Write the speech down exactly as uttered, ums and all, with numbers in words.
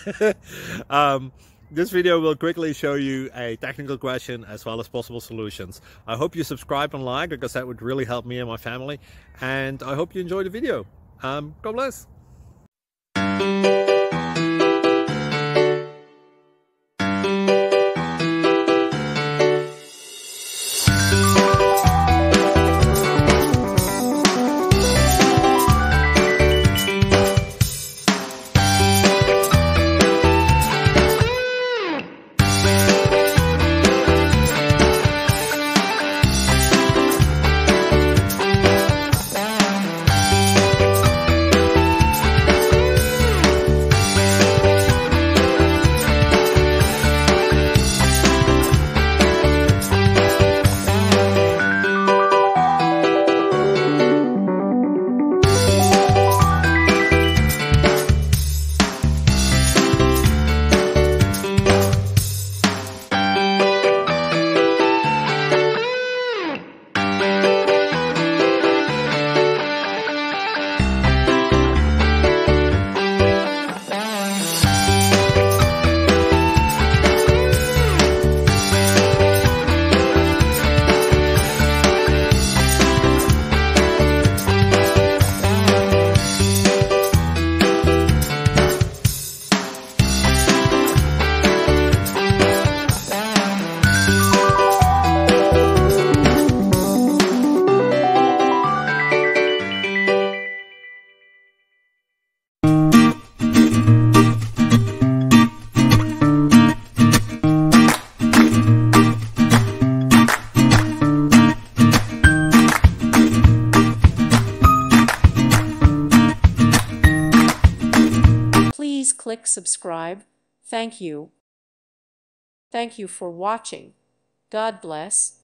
um, this video will quickly show you a technical question as well as possible solutions. I hope you subscribe and like, because that would really help me and my family. And I hope you enjoy the video. Um, God bless. Please click subscribe. Thank you. Thank you for watching. God bless.